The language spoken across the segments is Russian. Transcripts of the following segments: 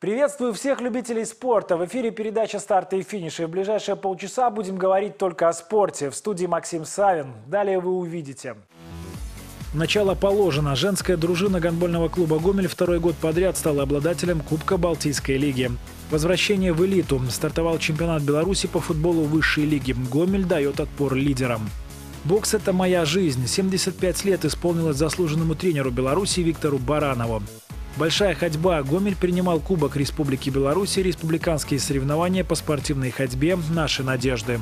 Приветствую всех любителей спорта. В эфире передача «Старты и финиши». В ближайшие полчаса будем говорить только о спорте. В студии Максим Савин. Далее вы увидите. Начало положено. Женская дружина гандбольного клуба «Гомель» второй год подряд стала обладателем Кубка Балтийской лиги. Возвращение в элиту. Стартовал чемпионат Беларуси по футболу высшей лиги. Гомель дает отпор лидерам. Бокс – это моя жизнь. 75 лет исполнилось заслуженному тренеру Беларуси Виктору Баранову. Большая ходьба. Гомель принимал Кубок Республики Беларусь и республиканские соревнования по спортивной ходьбе «Наши надежды».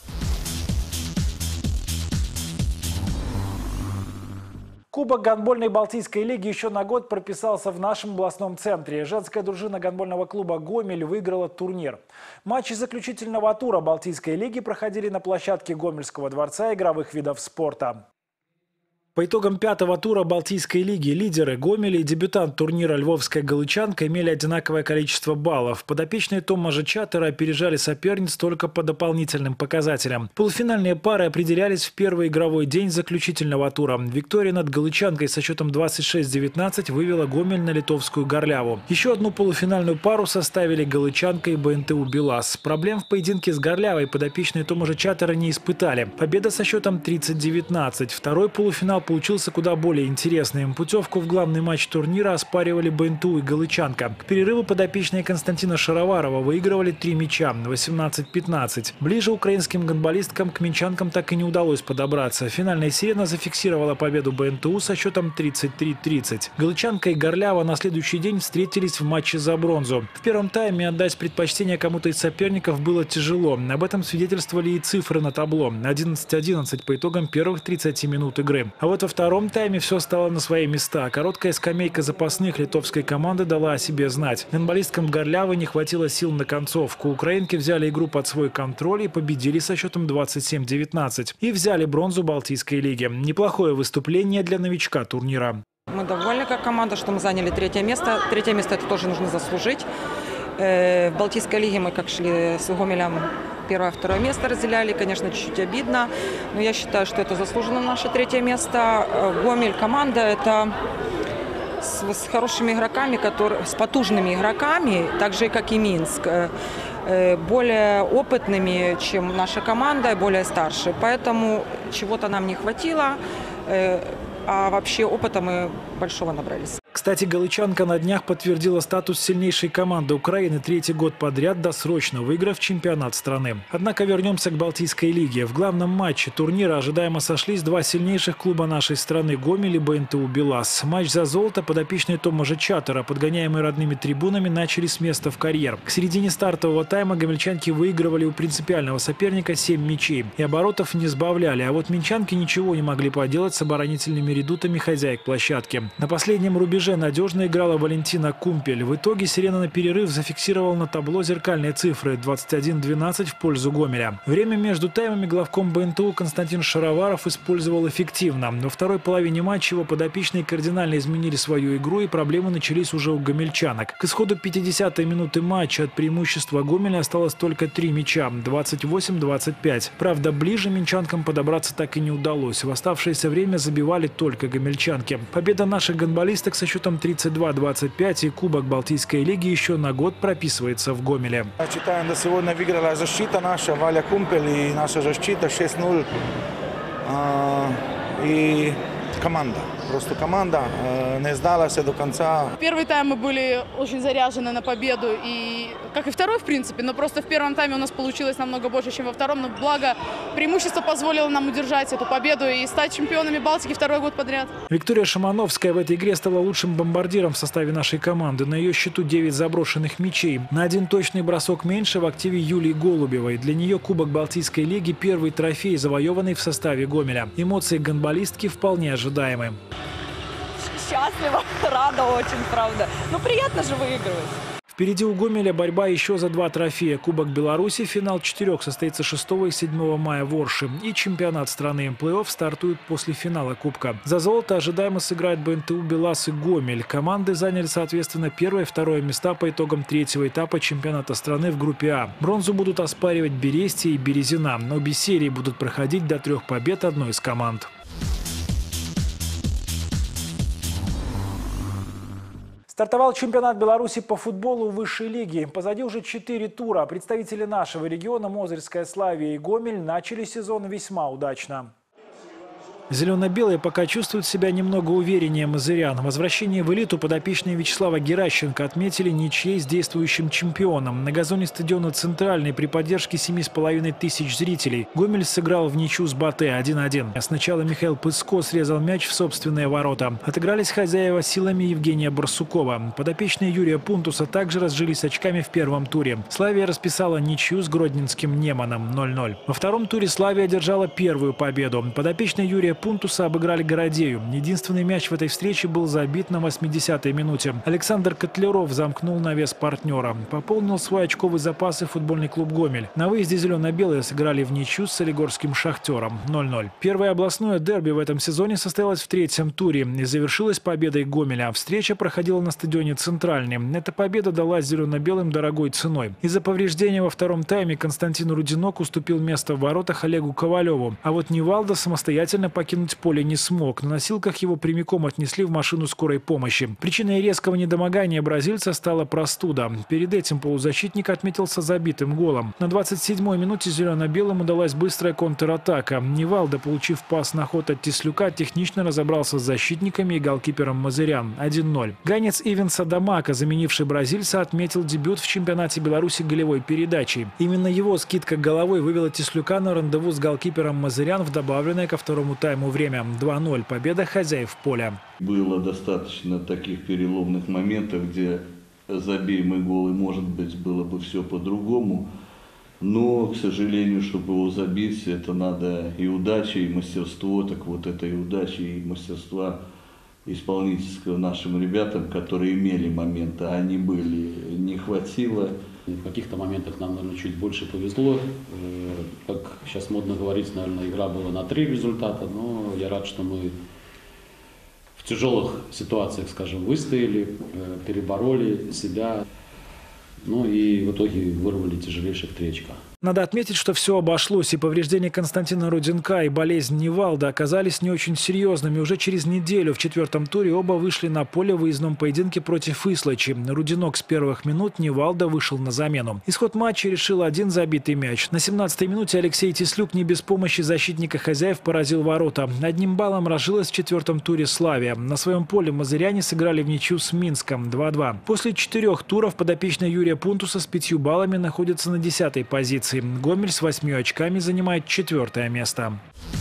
Кубок гандбольной Балтийской лиги еще на год прописался в нашем областном центре. Женская дружина гандбольного клуба «Гомель» выиграла турнир. Матчи заключительного тура Балтийской лиги проходили на площадке Гомельского дворца игровых видов спорта. По итогам пятого тура Балтийской лиги лидеры Гомель и дебютант турнира «Львовская галичанка» имели одинаковое количество баллов. Подопечные Томажа Чатера опережали соперниц только по дополнительным показателям. Полуфинальные пары определялись в первый игровой день заключительного тура. Виктория над галичанкой со счетом 26-19 вывела Гомель на литовскую Горляву. Еще одну полуфинальную пару составили галичанка и БНТУ «Белас». Проблем в поединке с Горлявой подопечные Томажа Чатера не испытали. Победа со счетом 30-19. Второй полуфинал получился куда более интересным. Путевку в главный матч турнира оспаривали БНТУ и галичанка. К перерыву подопечные Константина Шароварова выигрывали 3 мяча – 18-15. Ближе украинским гандболисткам к минчанкам так и не удалось подобраться. Финальная сирена зафиксировала победу БНТУ со счетом 33-30. Галичанка и Горлява на следующий день встретились в матче за бронзу. В первом тайме отдать предпочтение кому-то из соперников было тяжело. Об этом свидетельствовали и цифры на табло. 11-11 по итогам первых 30 минут игры. А вот во втором тайме все стало на свои места. Короткая скамейка запасных литовской команды дала о себе знать. Гандболисткам Горлявы не хватило сил на концовку. Украинки взяли игру под свой контроль и победили со счетом 27-19. И взяли бронзу Балтийской лиги. Неплохое выступление для новичка турнира. Мы довольны как команда, что мы заняли третье место. Третье место это тоже нужно заслужить. В Балтийской лиге мы как шли с Гомелем, первое-второе место разделяли. Конечно, чуть-чуть обидно, но я считаю, что это заслуженно наше третье место. Гомель команда это с хорошими игроками, с потужными игроками, так же как и Минск. Более опытными, чем наша команда, более старше. Поэтому чего-то нам не хватило, а вообще опыта мы большого набрались. Кстати, галичанка на днях подтвердила статус сильнейшей команды Украины третий год подряд, досрочно выиграв чемпионат страны. Однако вернемся к Балтийской лиге. В главном матче турнира ожидаемо сошлись два сильнейших клуба нашей страны – Гомель и БНТУ «Белас». Матч за золото подопечные Томажа Чатера, подгоняемые родными трибунами, начали с места в карьер. К середине стартового тайма гомельчанки выигрывали у принципиального соперника 7 мячей и оборотов не сбавляли, а вот минчанки ничего не могли поделать с оборонительными редутами хозяек площадки. На последнем рубеже надежно играла Валентина Кумпель. В итоге сирена на перерыв зафиксировала на табло зеркальные цифры – 21-12 в пользу Гомеля. Время между таймами главком БНТУ Константин Шароваров использовал эффективно. Во второй половине матча его подопечные кардинально изменили свою игру, и проблемы начались уже у гомельчанок. К исходу 50-й минуты матча от преимущества Гомеля осталось только 3 мяча – 28-25. Правда, ближе минчанкам подобраться так и не удалось. В оставшееся время забивали только гомельчанки. Победа наших гандболисток со счетом 32-25 и Кубок Балтийской лиги еще на год прописывается в Гомеле. Считаем, что сегодня выиграла защита наша, Валя Кумпель и наша защита 6-0. И команда. Просто команда не сдалась до конца. Первый тайм мы были очень заряжены на победу, и как и второй, в принципе, но просто в первом тайме у нас получилось намного больше, чем во втором. Но благо преимущество позволило нам удержать эту победу и стать чемпионами Балтики второй год подряд. Виктория Шамановская в этой игре стала лучшим бомбардиром в составе нашей команды. На ее счету 9 заброшенных мячей. На один точный бросок меньше в активе Юлии Голубевой. Для нее Кубок Балтийской лиги – первый трофей, завоеванный в составе Гомеля. Эмоции гандболистки вполне ожидаемы. Счастлива, рада очень, правда. Ну, приятно же выигрывать. Впереди у Гомеля борьба еще за 2 трофея. Кубок Беларуси, финал 4 состоится 6 и 7 мая в Орше. И чемпионат страны. Плей-офф стартует после финала Кубка. За золото ожидаемо сыграют БНТУ «Белас» и Гомель. Команды заняли, соответственно, 1 и 2 места по итогам 3-го этапа чемпионата страны в группе А. Бронзу будут оспаривать Берестия и Березина. Но обе серии будут проходить до 3 побед одной из команд. Стартовал чемпионат Беларуси по футболу высшей лиги. Позади уже 4 тура. Представители нашего региона Мозырская Славия и Гомель начали сезон весьма удачно. Зелено-белые пока чувствуют себя немного увереннее мозырян. Возвращение в элиту подопечные Вячеслава Геращенко отметили ничьей с действующим чемпионом. На газоне стадиона «Центральный» при поддержке 7,5 тысяч зрителей Гомель сыграл в ничью с Батэ 1-1. Сначала Михаил Пыско срезал мяч в собственные ворота. Отыгрались хозяева силами Евгения Барсукова. Подопечные Юрия Пунтуса также разжились очками в первом туре. Славия расписала ничью с гродненским Неманом 0-0. Во втором туре Славия одержала первую победу. Подопечные Юрия Пунтуса обыграли Городею. Единственный мяч в этой встрече был забит на 80-й минуте. Александр Котляров замкнул навес партнера. Пополнил свой очковый запас и футбольный клуб «Гомель». На выезде зелено-белые сыграли в ничью с солигорским «Шахтером» 0-0. Первое областное дерби в этом сезоне состоялось в третьем туре и завершилось победой Гомеля. Встреча проходила на стадионе «Центральный». Эта победа далась зелено-белым дорогой ценой. Из-за повреждения во втором тайме Константин Рудинок уступил место в воротах Олегу Ковалеву. А вот Невалда самостоятельно покинуть поле не смог. На носилках его прямиком отнесли в машину скорой помощи. Причиной резкого недомогания бразильца стала простуда. Перед этим полузащитник отметился забитым голом. На 27-й минуте зелено-белым удалась быстрая контратака. Невалда, получив пас на ход от Теслюка, технично разобрался с защитниками и голкипером мозырян 1-0. Ганец Ивенса Дамака, заменивший бразильца, отметил дебют в чемпионате Беларуси голевой передачей. Именно его скидка головой вывела Теслюка на рандеву с голкипером мозырян в добавленное ко второму тайму время. 2-0. Победа хозяев поля. Было достаточно таких переломных моментов, где забей мы гол, и, может быть, было бы все по-другому. Но, к сожалению, чтобы его забить, это надо и удача, и мастерство. Так вот, этой удачи и мастерства исполнительского нашим ребятам, которые имели моменты, а они были, не хватило. В каких-то моментах нам, наверное, чуть больше повезло. Как сейчас модно говорить, наверное, игра была на 3 результата, но я рад, что мы в тяжелых ситуациях, скажем, выстояли, перебороли себя, ну и в итоге вырвали тяжелейших 3 очка. Надо отметить, что все обошлось, и повреждения Константина Руденка и болезнь Невалда оказались не очень серьезными. Уже через неделю в 4-м туре оба вышли на поле в выездном поединке против Ислачи. Руденок с первых минут, Невалда вышел на замену. Исход матча решил один забитый мяч. На 17-й минуте Алексей Теслюк не без помощи защитника хозяев поразил ворота. Одним баллом разжилась в 4-м туре Славия. На своем поле мозыряне сыграли в ничью с Минском 2-2. После 4 туров подопечные Юрия Пунтуса с 5 баллами находятся на 10-й позиции. Гомель с 8 очками занимает 4-е место.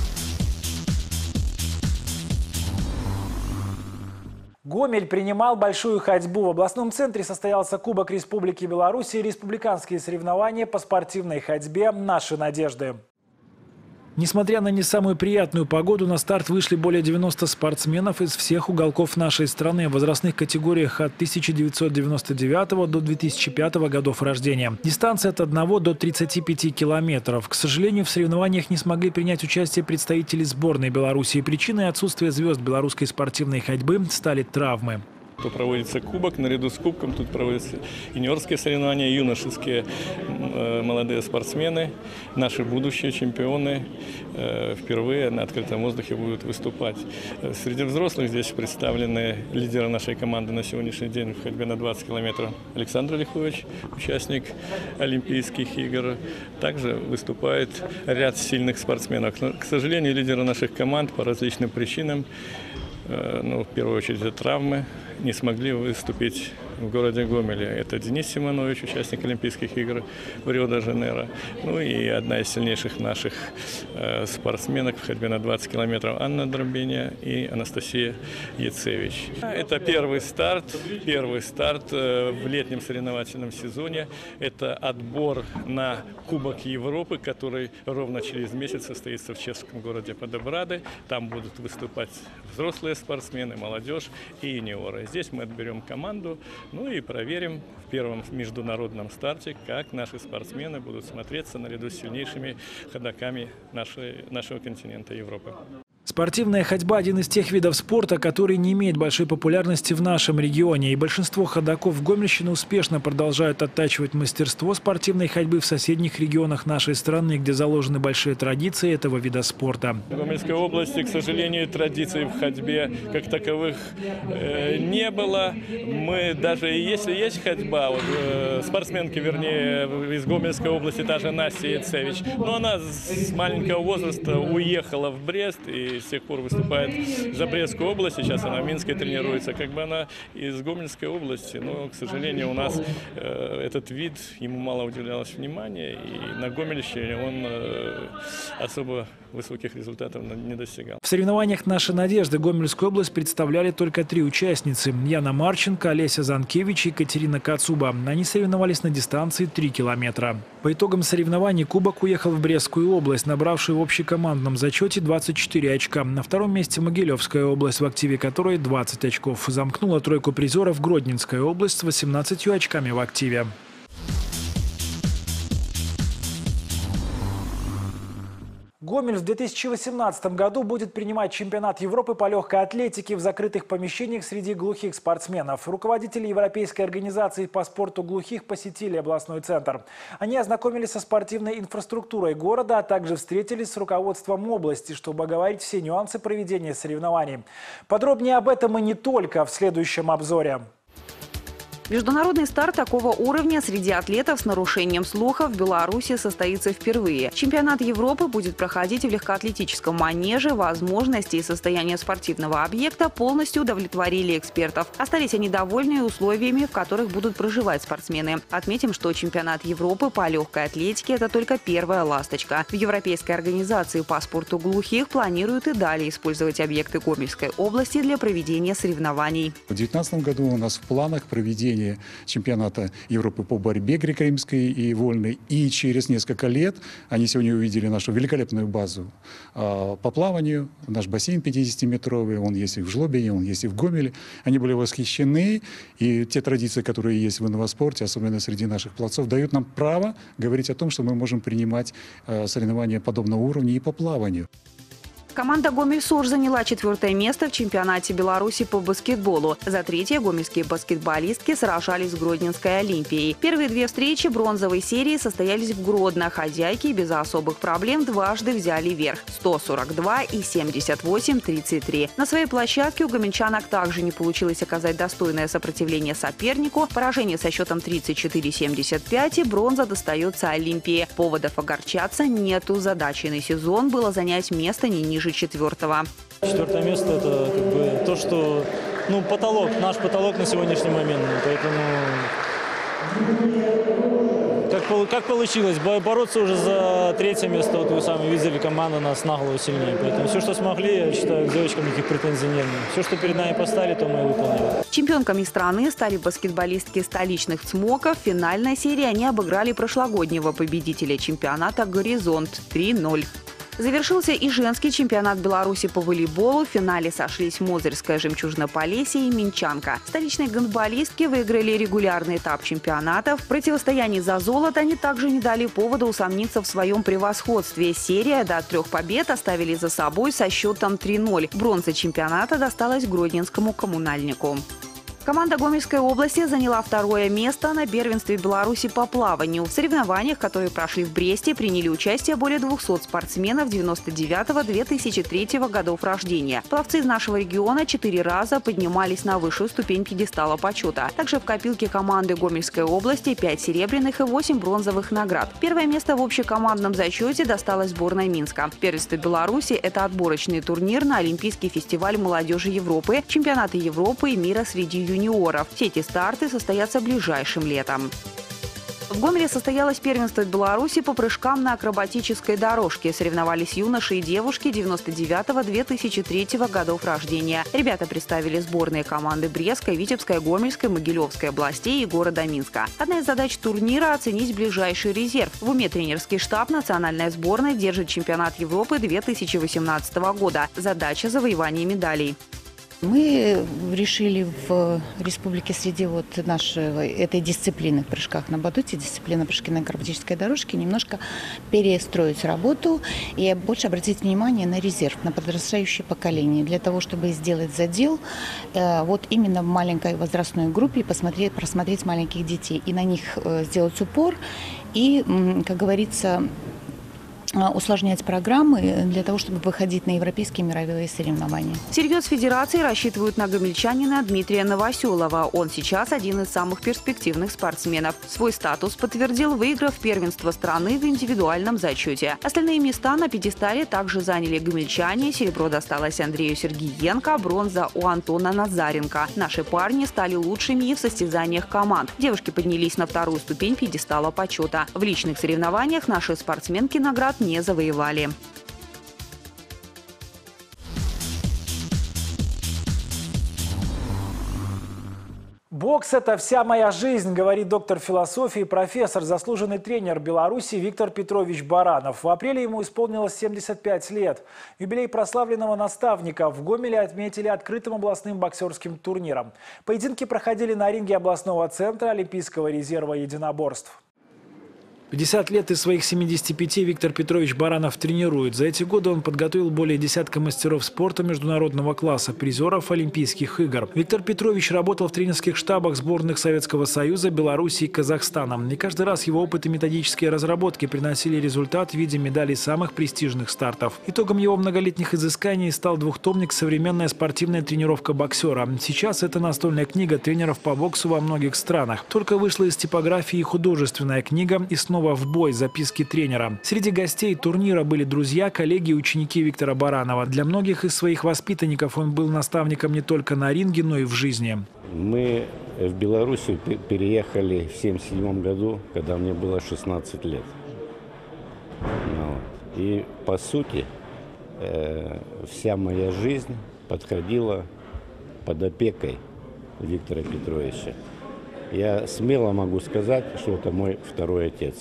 Гомель принимал большую ходьбу. В областном центре состоялся Кубок Республики Беларусь и республиканские соревнования по спортивной ходьбе «Наши надежды». Несмотря на не самую приятную погоду, на старт вышли более 90 спортсменов из всех уголков нашей страны в возрастных категориях от 1999 до 2005 годов рождения. Дистанция от 1 до 35 километров. К сожалению, в соревнованиях не смогли принять участие представители сборной Беларуси. Причиной отсутствия звезд белорусской спортивной ходьбы стали травмы. Проводится кубок, наряду с кубком тут проводятся юниорские соревнования, юношеские молодые спортсмены, наши будущие чемпионы впервые на открытом воздухе будут выступать. Среди взрослых здесь представлены лидеры нашей команды на сегодняшний день в ходьбе на 20 километров Александр Лихович, участник Олимпийских игр. Также выступает ряд сильных спортсменов. Но, к сожалению, лидеры наших команд по различным причинам, в первую очередь это травмы, не смогли выступить в городе Гомеле. Это Денис Симонович, участник Олимпийских игр в Рио-де-Жанейро. Ну и одна из сильнейших наших спортсменок в ходьбе на 20 километров Анна Дробиня и Анастасия Яцевич. Это первый старт в летнем соревновательном сезоне. Это отбор на Кубок Европы, который ровно через месяц состоится в чешском городе Подобрады. Там будут выступать взрослые спортсмены, молодежь и юниоры. Здесь мы отберем команду, и проверим в первом международном старте, как наши спортсмены будут смотреться наряду с сильнейшими ходоками нашего континента Европы. Спортивная ходьба – один из тех видов спорта, который не имеет большой популярности в нашем регионе. И большинство ходоков Гомельщины успешно продолжают оттачивать мастерство спортивной ходьбы в соседних регионах нашей страны, где заложены большие традиции этого вида спорта. В Гомельской области, к сожалению, традиций в ходьбе как таковых не было. Мы даже если есть ходьба, спортсменки, вернее, из Гомельской области, та же Настя Яцевич, но она с маленького возраста уехала в Брест и с тех пор выступает за Брестскую область. Сейчас она в Минске тренируется. Как бы она из Гомельской области, но, к сожалению, у нас этот вид, ему мало уделялось внимания, и на Гомельщине он особо высоких результатов не достигал. В соревнованиях «Наши надежды» Гомельскую область представляли только 3 участницы – Яна Марченко, Олеся Занкевич и Екатерина Кацуба. Они соревновались на дистанции 3 километра. По итогам соревнований кубок уехал в Брестскую область, набравшую в общекомандном зачете 24 очка. На втором месте Могилевская область, в активе которой 20 очков. Замкнула тройку призеров Гродненская область с 18 очками в активе. Гомель в 2018 году будет принимать чемпионат Европы по легкой атлетике в закрытых помещениях среди глухих спортсменов. Руководители Европейской организации по спорту глухих посетили областной центр. Они ознакомились со спортивной инфраструктурой города, а также встретились с руководством области, чтобы оговорить все нюансы проведения соревнований. Подробнее об этом и не только в следующем обзоре. Международный старт такого уровня среди атлетов с нарушением слуха в Беларуси состоится впервые. Чемпионат Европы будет проходить в легкоатлетическом манеже. Возможности и состояние спортивного объекта полностью удовлетворили экспертов. Остались они довольны условиями, в которых будут проживать спортсмены. Отметим, что чемпионат Европы по легкой атлетике – это только первая ласточка. В Европейской организации по спорту глухих планируют и далее использовать объекты Гомельской области для проведения соревнований. В 2019 году у нас в планах проведение чемпионата Европы по борьбе греко-римской и вольной. И через несколько лет они сегодня увидели нашу великолепную базу по плаванию. Наш бассейн 50-метровый, он есть и в Жлобине, он есть и в Гомеле. Они были восхищены. И те традиции, которые есть в инваспорте, особенно среди наших пловцов, дают нам право говорить о том, что мы можем принимать соревнования подобного уровня и по плаванию. Команда «Гомель-Сож» заняла 4-е место в чемпионате Беларуси по баскетболу. За 3-е гомельские баскетболистки сражались с Гродненской «Олимпией». Первые 2 встречи бронзовой серии состоялись в Гродно. Хозяйки без особых проблем дважды взяли верх – 142 и 78-33. На своей площадке у гомельчанок также не получилось оказать достойное сопротивление сопернику. Поражение со счетом 34-75 и бронза достается «Олимпии». Поводов огорчаться нету. Задачей на сезон было занять место не ниже 4-го. 4-е место – это как бы то, что потолок, наш потолок на сегодняшний момент. Поэтому как получилось, бороться уже за 3-е место, вот вы сами видели, команда нас наголову сильнее. Поэтому все, что смогли, я считаю, к девочкам никаких претензий нет. Все, что перед нами поставили, то мы и выполнили. Чемпионками страны стали баскетболистки столичных ЦМОКов. В финальной серии они обыграли прошлогоднего победителя чемпионата «Горизонт» 3-0. Завершился и женский чемпионат Беларуси по волейболу. В финале сошлись Мозырская «Жемчужина Полесья» и Минчанка. Столичные гандболистки выиграли регулярный этап чемпионата. В противостоянии за золото они также не дали повода усомниться в своем превосходстве. Серия до 3 побед оставили за собой со счетом 3-0. Бронза чемпионата досталась Гродненскому коммунальнику. Команда Гомельской области заняла 2-е место на первенстве Беларуси по плаванию. В соревнованиях, которые прошли в Бресте, приняли участие более 200 спортсменов 99-2003 годов рождения. Пловцы из нашего региона 4 раза поднимались на высшую ступень пьедестала почета. Также в копилке команды Гомельской области 5 серебряных и 8 бронзовых наград. 1-е место в общекомандном зачете досталось сборной Минска. Первенство Беларуси – это отборочный турнир на Олимпийский фестиваль молодежи Европы, чемпионаты Европы и мира среди юниоров. Все эти старты состоятся ближайшим летом. В Гомеле состоялось первенство Беларуси по прыжкам на акробатической дорожке. Соревновались юноши и девушки 99-2003 годов рождения. Ребята представили сборные команды Брестской, Витебской, Гомельской, Могилевской областей и города Минска. Одна из задач турнира – оценить ближайший резерв. В уме тренерский штаб национальной сборной держит чемпионат Европы 2018 года. Задача – завоевание медалей. Мы решили в республике среди этой дисциплины в прыжках на батуте, дисциплины прыжки на акробатической дорожке, немножко перестроить работу и больше обратить внимание на резерв, на подрастающее поколение, для того, чтобы сделать задел именно в маленькой возрастной группе, просмотреть маленьких детей и на них сделать упор и, как говорится, усложнять программы для того, чтобы выходить на европейские мировые соревнования. Всерьез федерации рассчитывают на гомельчанина Дмитрия Новоселова. Он сейчас один из самых перспективных спортсменов. Свой статус подтвердил, выиграв первенство страны в индивидуальном зачете. Остальные места на пьедестале также заняли гомельчане. Серебро досталось Андрею Сергиенко, бронза у Антона Назаренко. Наши парни стали лучшими и в состязаниях команд. Девушки поднялись на вторую ступень пьедестала почета. В личных соревнованиях наши спортсменки наград не завоевали. Бокс – это вся моя жизнь, говорит доктор философии, профессор, заслуженный тренер Беларуси Виктор Петрович Баранов. В апреле ему исполнилось 75 лет. Юбилей прославленного наставника в Гомеле отметили открытым областным боксерским турниром. Поединки проходили на ринге областного центра Олимпийского резерва единоборств. 50 лет из своих 75 Виктор Петрович Баранов тренирует. За эти годы он подготовил более десятка мастеров спорта международного класса, призеров Олимпийских игр. Виктор Петрович работал в тренерских штабах сборных Советского Союза, Беларуси и Казахстана. И каждый раз его опыт и методические разработки приносили результат в виде медалей самых престижных стартов. Итогом его многолетних изысканий стал двухтомник «Современная спортивная тренировка боксера». Сейчас это настольная книга тренеров по боксу во многих странах. Только вышла из типографии и художественная книга «И снова в бой. Записки тренера». Среди гостей турнира были друзья, коллеги и ученики Виктора Баранова. Для многих из своих воспитанников он был наставником не только на ринге, но и в жизни. Мы в Белоруссию переехали в 1977 году, когда мне было 16 лет. И по сути вся моя жизнь подходила под опекой Виктора Петровича. Я смело могу сказать, что это мой второй отец.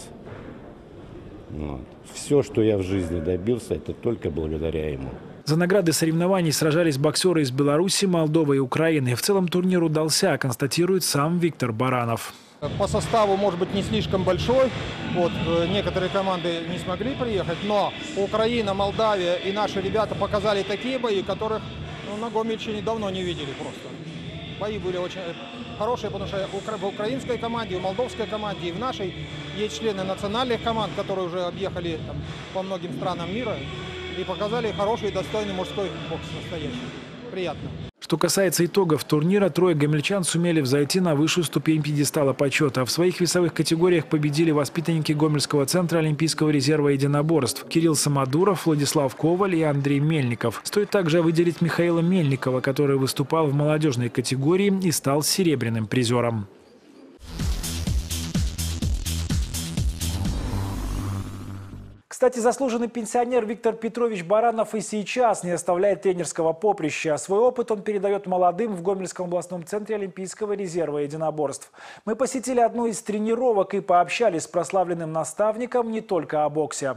Все, что я в жизни добился, это только благодаря ему. За награды соревнований сражались боксеры из Беларуси, Молдовы и Украины. В целом турнир удался, констатирует сам Виктор Баранов. По составу, может быть, не слишком большой. Некоторые команды не смогли приехать, но Украина, Молдавия и наши ребята показали такие бои, которых на Гомельщине давно не видели просто. Бои были очень хорошие, потому что в украинской команде, в молдовской команде и в нашей есть члены национальных команд, которые уже объехали по многим странам мира и показали хороший и достойный мужской бокс настоящий. Приятно. Что касается итогов турнира, трое гомельчан сумели взойти на высшую ступень пьедестала почета. В своих весовых категориях победили воспитанники Гомельского центра Олимпийского резерва единоборств Кирилл Самодуров, Владислав Коваль и Андрей Мельников. Стоит также выделить Михаила Мельникова, который выступал в молодежной категории и стал серебряным призером. Кстати, заслуженный пенсионер Виктор Петрович Баранов и сейчас не оставляет тренерского поприща. Свой опыт он передает молодым в Гомельском областном центре Олимпийского резерва единоборств. Мы посетили одну из тренировок и пообщались с прославленным наставником не только о боксе.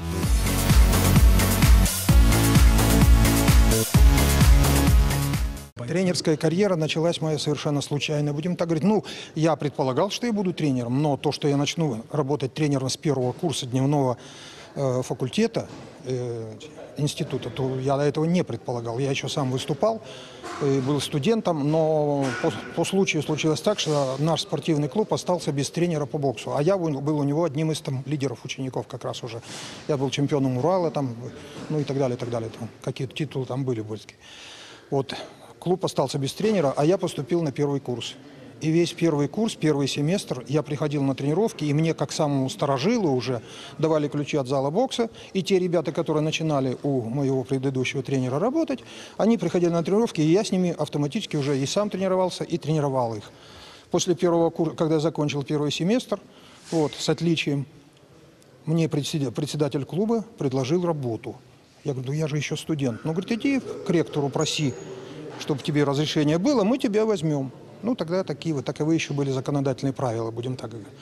Тренерская карьера началась моя совершенно случайно. Будем так говорить, я предполагал, что я буду тренером, но то, что я начну работать тренером с первого курса дневного факультета института, то я до этого не предполагал. Я еще сам выступал, был студентом, но по случаю случилось так, что наш спортивный клуб остался без тренера по боксу. А я был у него одним из лидеров учеников как раз уже. Я был чемпионом Урала, и так далее, какие-то титулы там были больские. Клуб остался без тренера, а я поступил на первый курс. И весь первый курс, первый семестр я приходил на тренировки, и мне, как самому старожилу, уже давали ключи от зала бокса. И те ребята, которые начинали у моего предыдущего тренера работать, они приходили на тренировки, и я с ними автоматически уже и сам тренировался, и тренировал их. После первого курса, когда я закончил первый семестр, с отличием, мне председатель клуба предложил работу. Я говорю, я же еще студент. Он говорит, иди к ректору, проси, чтобы тебе разрешение было, мы тебя возьмем. Тогда таковы еще были законодательные правила, будем так говорить.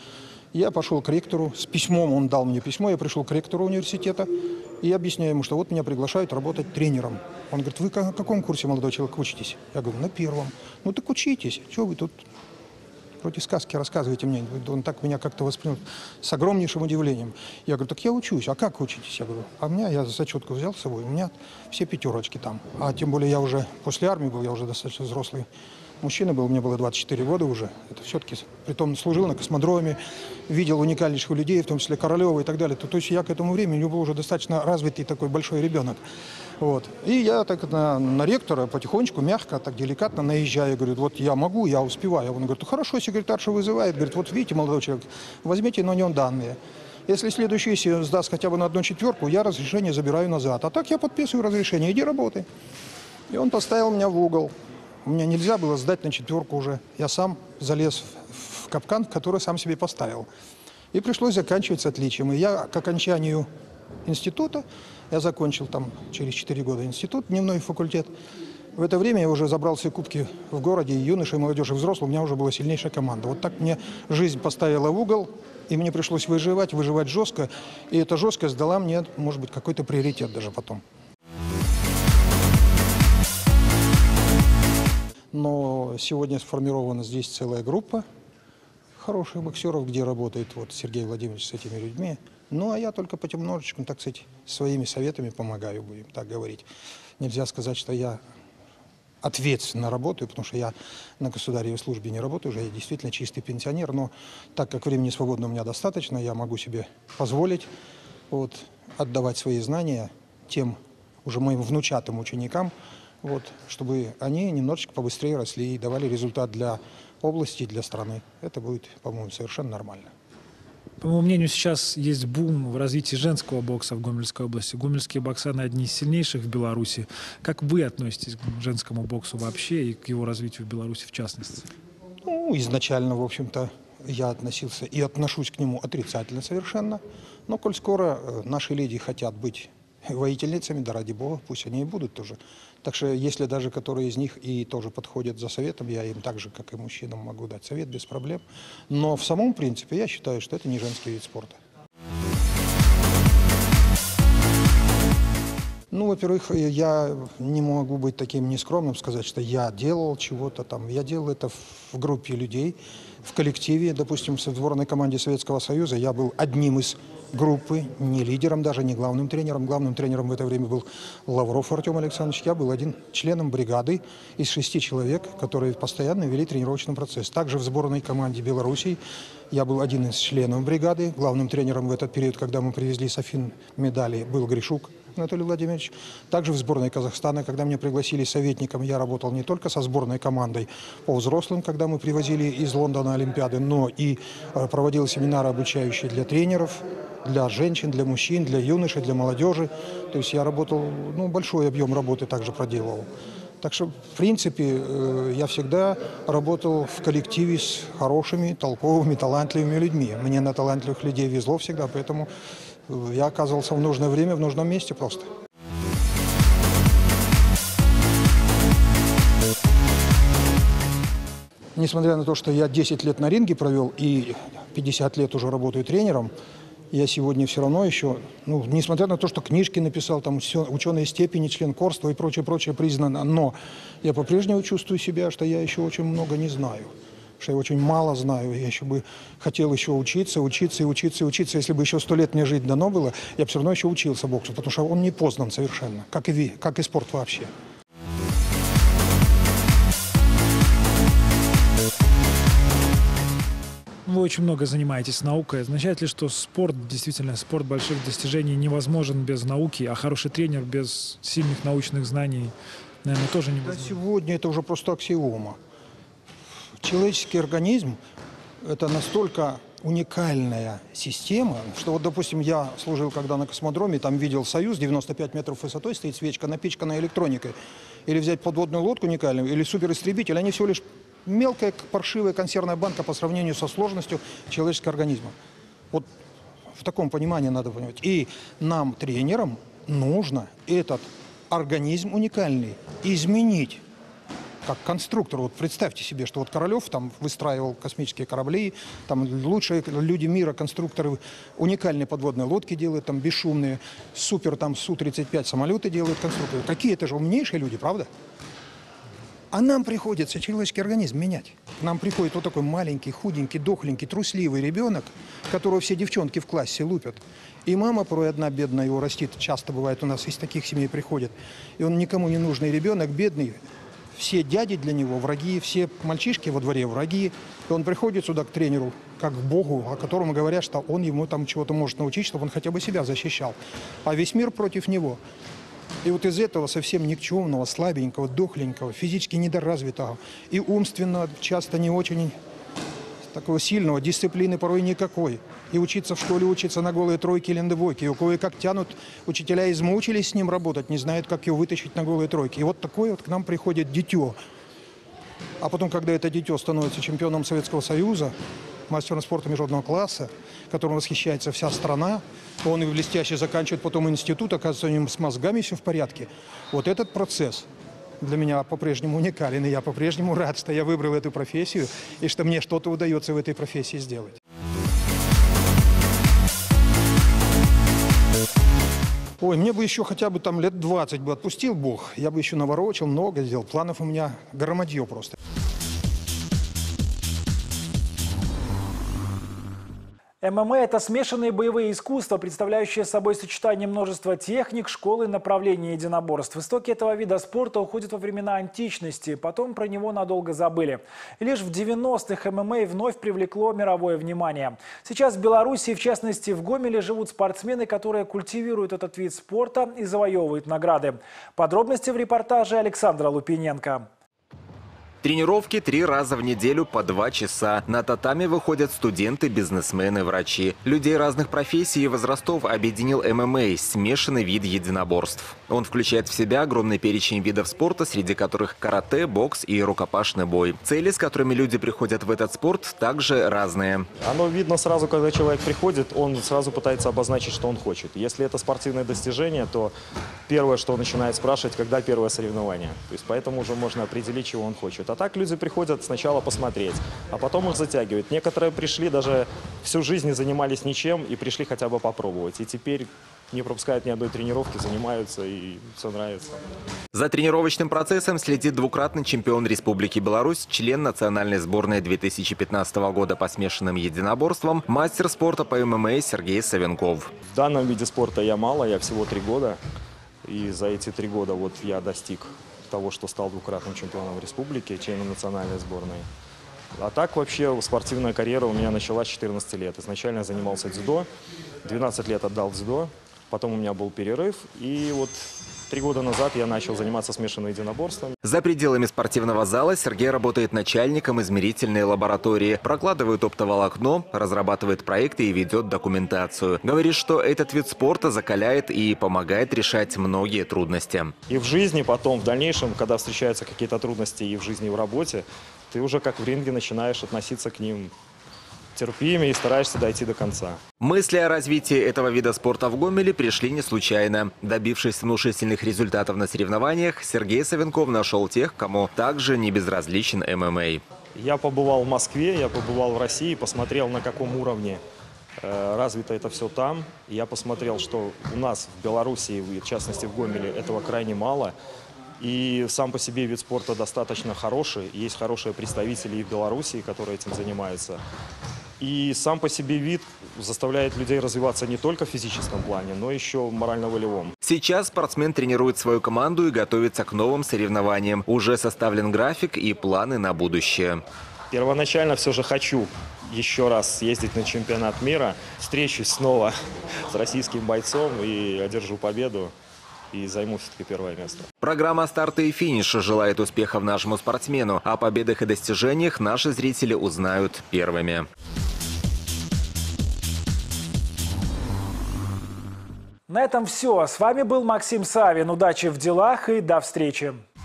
Я пошел к ректору с письмом, он дал мне письмо, я пришел к ректору университета и объясняю ему, что вот меня приглашают работать тренером. Он говорит, вы на каком курсе, молодой человек, учитесь? Я говорю, на первом. Ну так учитесь, что вы тут вроде сказки рассказываете мне? Он так меня как-то воспринял с огромнейшим удивлением. Я говорю, так я учусь, а как учитесь? Я говорю, а я зачетку взял с собой, у меня все пятерочки там. А тем более я уже после армии был, я уже достаточно взрослый мужчина был, мне было 24 года уже. Это все-таки, притом служил на космодроме, видел уникальнейших людей, в том числе Королева и так далее. То есть я к этому времени был уже достаточно развитый такой большой ребенок. Вот. И я так на ректора потихонечку, мягко, так деликатно наезжаю, говорю, вот я могу, я успеваю. Он говорит, хорошо, секретарша вызывает, говорит, вот видите, молодой человек, возьмите на нем данные. Если следующую сессию сдаст хотя бы на 1/4, я разрешение забираю назад. А так я подписываю разрешение, иди работай. И он поставил меня в угол. У меня нельзя было сдать на 4 уже. Я сам залез в капкан, который сам себе поставил. И пришлось заканчивать с отличием. И я к окончанию института, я закончил там через 4 года институт, дневной факультет. В это время я уже забрал все кубки в городе, и юноши, и молодежи, и взрослых. У меня уже была сильнейшая команда. Вот так мне жизнь поставила в угол, и мне пришлось выживать жестко. И эта жесткость дала мне, может быть, какой-то приоритет даже потом. Но сегодня сформирована здесь целая группа хороших боксеров, где работает вот Сергей Владимирович с этими людьми. Ну, а я только потемножечку, так сказать, своими советами помогаю, будем так говорить. Нельзя сказать, что я ответственно работаю, потому что я на государевой службе не работаю уже, я действительно чистый пенсионер, но так как времени свободного у меня достаточно, я могу себе позволить вот, отдавать свои знания тем уже моим внучатым ученикам, вот, чтобы они немножечко побыстрее росли и давали результат для области и для страны. Это будет, по-моему, совершенно нормально. По моему мнению, сейчас есть бум в развитии женского бокса в Гомельской области. Гомельские боксаны одни из сильнейших в Беларуси. Как вы относитесь к женскому боксу вообще и к его развитию в Беларуси в частности? Ну, изначально, в общем-то, я относился и отношусь к нему отрицательно совершенно. Но коль скоро наши леди хотят быть воительницами, да ради бога, пусть они и будут тоже. Так что, если даже которые из них и тоже подходят за советом, я им так же, как и мужчинам, могу дать совет без проблем. Но в самом принципе я считаю, что это не женский вид спорта. Ну, во-первых, я не могу быть таким нескромным, сказать, что я делал чего-то там. Я делал это в группе людей, в коллективе. Допустим, в сборной команде Советского Союза я был одним из группы, не лидером даже, не главным тренером. Главным тренером в это время был Лавров Артем Александрович. Я был один членом бригады из 6 человек, которые постоянно вели тренировочный процесс. Также в сборной команде Белоруссии я был один из членов бригады. Главным тренером в этот период, когда мы привезли с Афин медали, был Гришук Анатолий Владимирович. Также в сборной Казахстана, когда меня пригласили советником, я работал не только со сборной командой по взрослым, когда мы привозили из Лондона Олимпиады, но и проводил семинары, обучающие для тренеров, для женщин, для мужчин, для юношей, для молодежи. То есть я работал, ну, большой объем работы также проделывал. Так что, в принципе, я всегда работал в коллективе с хорошими, толковыми, талантливыми людьми. Мне на талантливых людей везло всегда, поэтому я оказывался в нужное время, в нужном месте просто. Несмотря на то, что я 10 лет на ринге провел и 50 лет уже работаю тренером, я сегодня все равно еще, ну, несмотря на то, что книжки написал, там все, ученые степени, член Корства и прочее признано, но я по-прежнему чувствую себя, что я еще очень много не знаю, что я очень мало знаю, я еще бы хотел еще учиться. Если бы еще 100 лет мне жить дано было, я бы все равно еще учился боксу, потому что он не познан совершенно, как и спорт вообще. Вы очень много занимаетесь наукой. Означает ли, что спорт, действительно, спорт больших достижений невозможен без науки, а хороший тренер без сильных научных знаний, наверное, тоже невозможно? Да, сегодня это уже просто аксиома. Человеческий организм – это настолько уникальная система, что вот, допустим, я служил когда на космодроме, там видел «Союз», 95 метров высотой, стоит свечка, напичканная электроникой. Или взять подводную лодку уникальную, или суперистребитель, они всего лишь мелкая паршивая консервная банка по сравнению со сложностью человеческого организма. Вот в таком понимании надо понимать. И нам, тренерам, нужно этот организм уникальный изменить как конструктор. Вот представьте себе, что вот Королев там выстраивал космические корабли, там лучшие люди мира, конструкторы, уникальные подводные лодки делают, там бесшумные, супер там Су-35 самолеты делают конструкторы. Какие это же умнейшие люди, правда? А нам приходится человеческий организм менять. К нам приходит вот такой маленький, худенький, дохленький, трусливый ребенок, которого все девчонки в классе лупят. И мама порой одна бедная его растит. Часто бывает у нас из таких семей приходит. И он никому не нужный ребенок, бедный. Все дяди для него враги, все мальчишки во дворе враги. И он приходит сюда к тренеру, как к Богу, о котором говорят, что он ему там чего-то может научить, чтобы он хотя бы себя защищал. А весь мир против него. И вот из этого совсем никчемного, слабенького, дохленького, физически недоразвитого и умственно часто не очень такого сильного, дисциплины порой никакой. И учиться в школе, учиться на голые тройки или на двойки. И кое-как тянут, учителя измучились с ним работать, не знают, как его вытащить на голые тройки. И вот такое вот к нам приходит дитё. А потом, когда это дитё становится чемпионом Советского Союза, мастером спорта международного класса, которым восхищается вся страна, он и блестяще заканчивает потом институт, оказывается, у него с мозгами все в порядке. Вот этот процесс для меня по-прежнему уникален, и я по-прежнему рад, что я выбрал эту профессию, и что мне что-то удается в этой профессии сделать. Ой, мне бы еще хотя бы там лет 20 бы отпустил Бог, я бы еще наворочил, много сделал, планов у меня громадье просто. ММА – это смешанные боевые искусства, представляющие собой сочетание множества техник, школ и направлений единоборств. Истоки этого вида спорта уходят во времена античности, потом про него надолго забыли. И лишь в 90-х ММА вновь привлекло мировое внимание. Сейчас в Беларуси, в частности в Гомеле, живут спортсмены, которые культивируют этот вид спорта и завоевывают награды. Подробности в репортаже Александра Лупиненко. Тренировки 3 раза в неделю по 2 часа. На татами выходят студенты, бизнесмены, врачи. Людей разных профессий и возрастов объединил ММА – смешанный вид единоборств. Он включает в себя огромный перечень видов спорта, среди которых карате, бокс и рукопашный бой. Цели, с которыми люди приходят в этот спорт, также разные. Оно видно сразу, когда человек приходит, он сразу пытается обозначить, что он хочет. Если это спортивное достижение, то первое, что он начинает спрашивать, когда первое соревнование. То есть поэтому уже можно определить, чего он хочет. А так люди приходят сначала посмотреть, а потом их затягивают. Некоторые пришли, даже всю жизнь не занимались ничем и пришли хотя бы попробовать. И теперь не пропускают ни одной тренировки, занимаются и все нравится. За тренировочным процессом следит двукратный чемпион Республики Беларусь, член национальной сборной 2015 года по смешанным единоборствам, мастер спорта по ММА Сергей Савенков. В данном виде спорта я мало, я всего 3 года. И за эти 3 года вот я достиг того, что стал двукратным чемпионом республики, членом национальной сборной. А так вообще спортивная карьера у меня началась с 14 лет. Изначально я занимался дзюдо, 12 лет отдал дзюдо, потом у меня был перерыв, и вот 3 года назад я начал заниматься смешанным единоборством. За пределами спортивного зала Сергей работает начальником измерительной лаборатории, прокладывает оптоволокно, разрабатывает проекты и ведет документацию. Говорит, что этот вид спорта закаляет и помогает решать многие трудности. И в жизни потом, в дальнейшем, когда встречаются какие-то трудности и в жизни, и в работе, ты уже как в ринге начинаешь относиться к ним терпимее и стараешься дойти до конца. Мысли о развитии этого вида спорта в Гомеле пришли не случайно. Добившись внушительных результатов на соревнованиях, Сергей Савенков нашел тех, кому также не безразличен ММА. Я побывал в Москве, я побывал в России, посмотрел, на каком уровне развито это все там. Я посмотрел, что у нас в Беларуси, в частности в Гомеле, этого крайне мало. И сам по себе вид спорта достаточно хороший. Есть хорошие представители и в Беларуси, которые этим занимаются. И сам по себе вид заставляет людей развиваться не только в физическом плане, но еще в морально-волевом. Сейчас спортсмен тренирует свою команду и готовится к новым соревнованиям. Уже составлен график и планы на будущее. Первоначально все же хочу еще раз съездить на чемпионат мира. Встречусь снова с российским бойцом и одержу победу. И займу все-таки 1-е место. Программа старта и финиша желает успехов нашему спортсмену. О победах и достижениях наши зрители узнают первыми. На этом все. С вами был Максим Савин. Удачи в делах и до встречи.